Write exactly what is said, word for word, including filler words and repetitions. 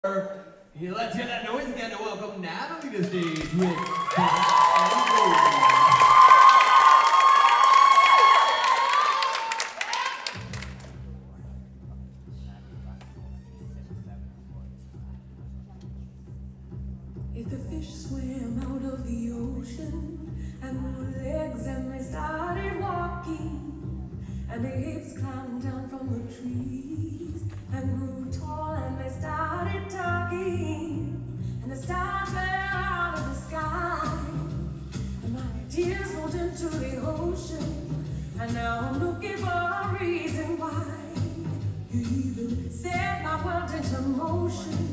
Yeah, let's hear that noise again to welcome Natalie to the stage with Carvalho. If the fish swam out of the ocean and grew legs and they started walking, and the apes climbed down from the trees and grew tall and they started talking, and the stars fell out of the sky, and my tears rolled into the ocean, and now I'm looking for a reason why you even set my world into motion.